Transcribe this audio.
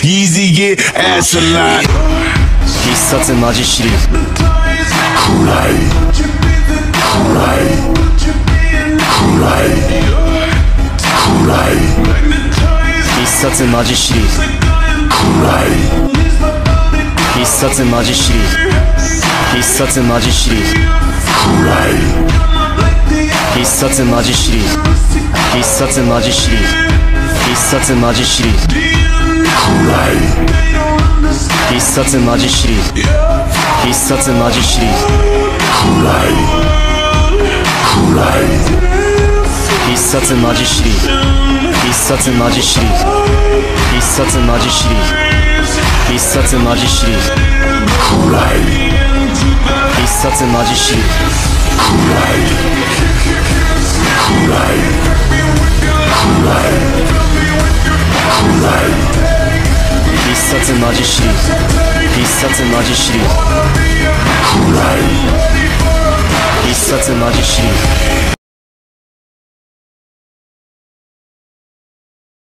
Yeezy get ass a lot. 必殺マジシリーズ。必殺マジシリーズ。必殺マジシリーズ。必殺マジシリーズ。必殺マジシリーズ。必殺マジシリーズ。必殺マジシリーズ。必殺マジシリーズ。必殺マジシリーズ。必殺マジシリーズ。必殺マジシリーズ。必殺マジシリーズ。必殺マジシリーズ。必殺マジシリーズ。必殺マジシリーズ。必殺マジシリーズ。必殺マジシリーズ。